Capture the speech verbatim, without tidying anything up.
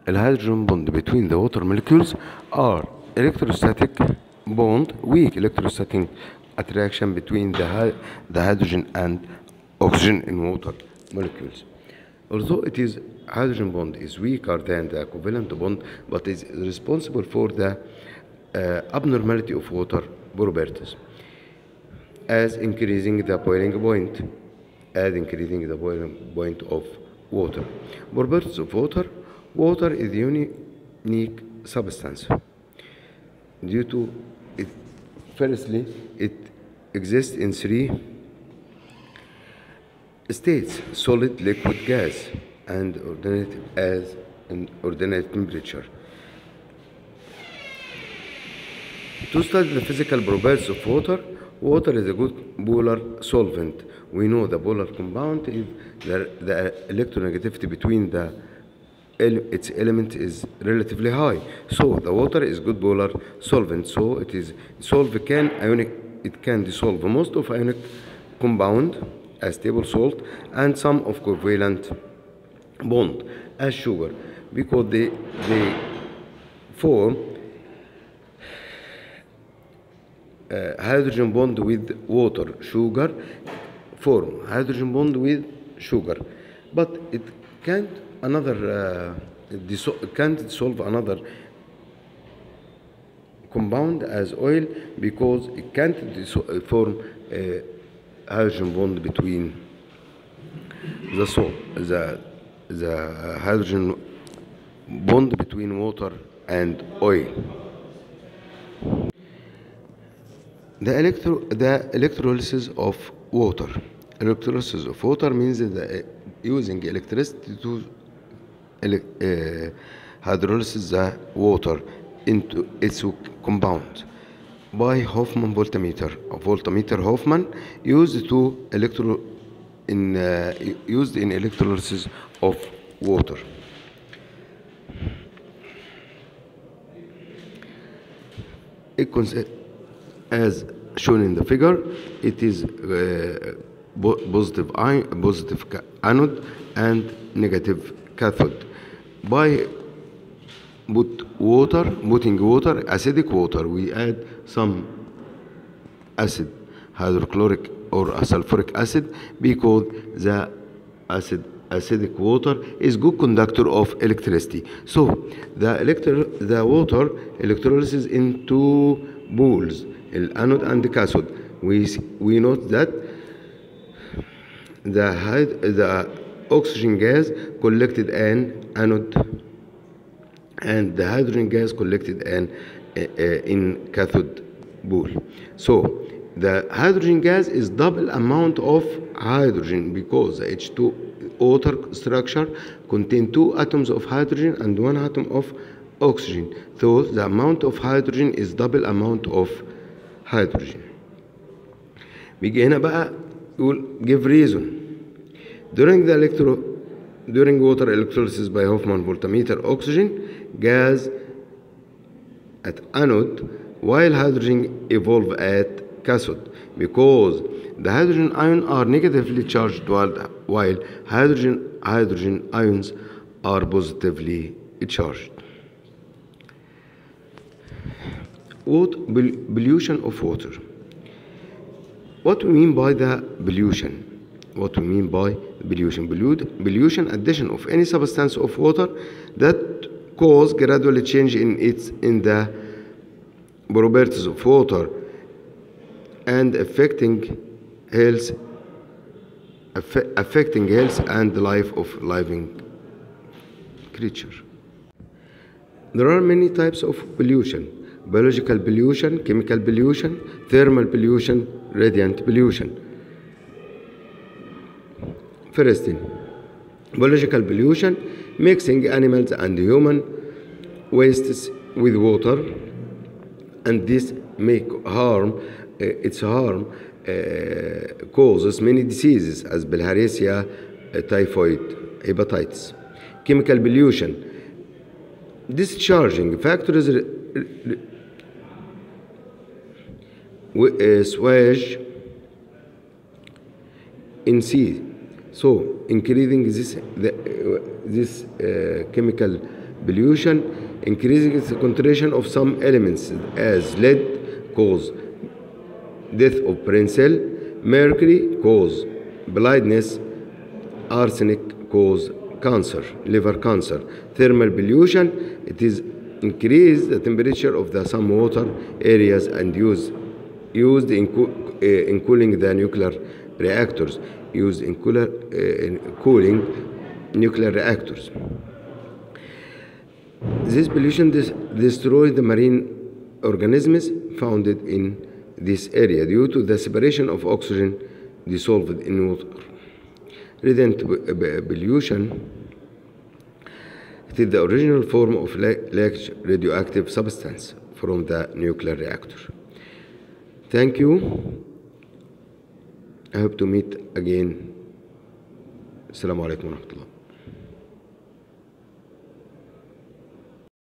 الهيدروجين bond between the water molecules are electrostatic bond, weak electrostatic attraction between the, hy the hydrogen and oxygen in water molecules. Although it is hydrogen bond is weaker than the covalent bond, but is responsible for the uh, abnormality of water properties, as increasing the boiling point, as increasing the boiling point of water. Properties of water. Water is a unique substance due to it. Firstly, it exists in three states: solid, liquid, gas, and ordinate as an ordinate temperature. To study the physical properties of water, water is a good polar solvent. We know the polar compound is the, the electronegativity between the its element is relatively high. So the water is good polar solvent. So it is solve can ionic. It can dissolve most of ionic compound as stable salt and some of covalent bond as sugar, because they they form Uh, hydrogen bond with water. Sugar form hydrogen bond with sugar, but it can't another uh, dissol- can't dissolve another compound as oil, because it can't form a hydrogen bond between the salt the the hydrogen bond between water and oil. The, electro, the electrolysis of water. Electrolysis of water means that uh, using electricity to ele uh, hydrolysis the water into its compound by Hoffman voltameter. A voltameter Hoffman used to electro in uh, used in electrolysis of water. It consists, as shown in the figure, it is uh, positive ion, positive anode and negative cathode. By put water, putting water, acidic water, we add some acid, hydrochloric or sulfuric acid, because the acid acidic water is good conductor of electricity. So the electro the water electrolysis into pools, anode and the cathode. We we note that the the oxygen gas collected an anode and the hydrogen gas collected an uh, in cathode pool. So the hydrogen gas is double amount of hydrogen, because the H two water structure contain two atoms of hydrogen and one atom of oxygen. So the amount of hydrogen is double amount of hydrogen. بيجي هنا بقى يقول give reason. During the electro during water electrolysis by Hoffman voltameter, oxygen gas at anode while hydrogen evolve at cathode, because the hydrogen ions are negatively charged while, while hydrogen hydrogen ions are positively charged. What pollution of water? What we mean by the pollution? What we mean by pollution? Pollution, addition of any substance of water that cause gradually change in its in the properties of water and affecting health, affecting health and the life of living creature. There are many types of pollution: biological pollution, chemical pollution, thermal pollution, radiant pollution. First thing, biological pollution, mixing animals and human wastes with water, and this make harm. Uh, its harm uh, causes many diseases as bilharzia, uh, typhoid, hepatitis. Chemical pollution, discharging factors, uh, sewage in sea. So increasing this the, uh, this uh, chemical pollution increasing the concentration of some elements as lead cause death of brain cell, mercury cause blindness, arsenic cause cancer, liver cancer. Thermal pollution, it is increase the temperature of the some water areas and use used in, co uh, in cooling the nuclear reactors, used in, cooler, uh, in cooling nuclear reactors. This pollution des destroys the marine organisms found in this area due to the separation of oxygen dissolved in water. Radiant pollution, it is the original form of large radioactive substance from the nuclear reactor. Thank you. I hope to meet again. Assalamu alaikum wa rahmatullah.